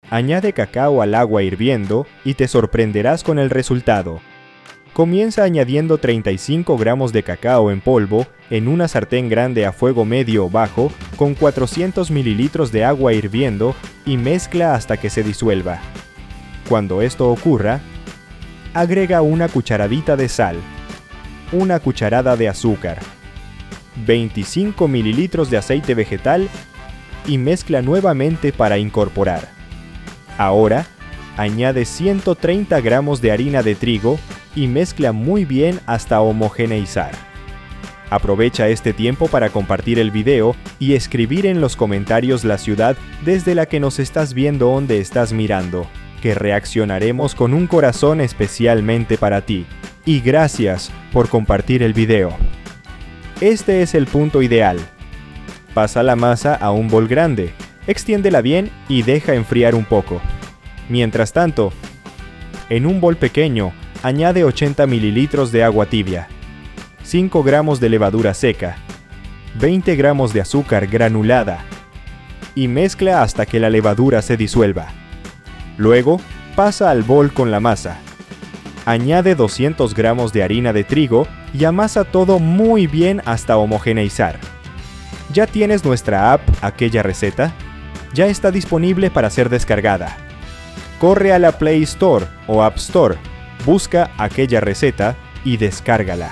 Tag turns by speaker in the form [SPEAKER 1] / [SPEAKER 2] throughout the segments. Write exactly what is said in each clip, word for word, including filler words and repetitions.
[SPEAKER 1] Añade cacao al agua hirviendo y te sorprenderás con el resultado. Comienza añadiendo treinta y cinco gramos de cacao en polvo en una sartén grande a fuego medio o bajo con cuatrocientos mililitros de agua hirviendo y mezcla hasta que se disuelva. Cuando esto ocurra, agrega una cucharadita de sal, una cucharada de azúcar, veinticinco mililitros de aceite vegetal y mezcla nuevamente para incorporar. Ahora, añade ciento treinta gramos de harina de trigo y mezcla muy bien hasta homogeneizar. Aprovecha este tiempo para compartir el video y escribir en los comentarios la ciudad desde la que nos estás viendo o donde estás mirando, que reaccionaremos con un corazón especialmente para ti. Y gracias por compartir el video. Este es el punto ideal. Pasa la masa a un bol grande, extiéndela bien y deja enfriar un poco. Mientras tanto, en un bol pequeño, añade ochenta mililitros de agua tibia, cinco gramos de levadura seca, veinte gramos de azúcar granulada y mezcla hasta que la levadura se disuelva. Luego, pasa al bol con la masa. Añade doscientos gramos de harina de trigo y amasa todo muy bien hasta homogeneizar. ¿Ya tienes nuestra app Aquella Receta? Ya está disponible para ser descargada. Corre a la Play Store o App Store, busca Aquella Receta y descárgala.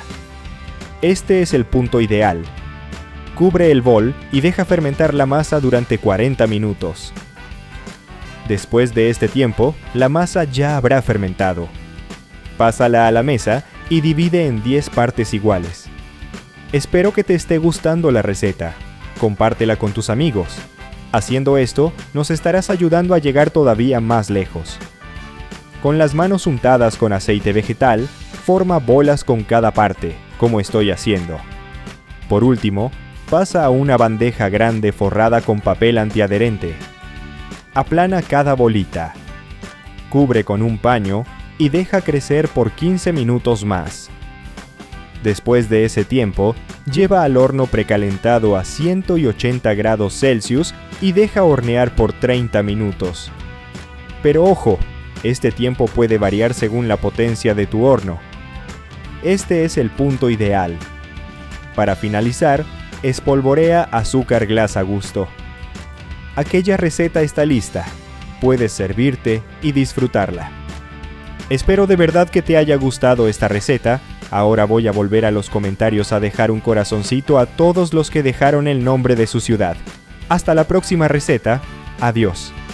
[SPEAKER 1] Este es el punto ideal. Cubre el bol y deja fermentar la masa durante cuarenta minutos. Después de este tiempo, la masa ya habrá fermentado. Pásala a la mesa y divide en diez partes iguales. Espero que te esté gustando la receta. Compártela con tus amigos. Haciendo esto, nos estarás ayudando a llegar todavía más lejos. Con las manos untadas con aceite vegetal, forma bolas con cada parte, como estoy haciendo. Por último, pasa a una bandeja grande forrada con papel antiadherente. Aplana cada bolita. Cubre con un paño y deja crecer por quince minutos más. Después de ese tiempo, lleva al horno precalentado a ciento ochenta grados Celsius y deja hornear por treinta minutos. Pero ojo, este tiempo puede variar según la potencia de tu horno. Este es el punto ideal. Para finalizar, espolvorea azúcar glass a gusto. Aquella receta está lista. Puedes servirte y disfrutarla. Espero de verdad que te haya gustado esta receta. Ahora voy a volver a los comentarios a dejar un corazoncito a todos los que dejaron el nombre de su ciudad. Hasta la próxima receta. Adiós.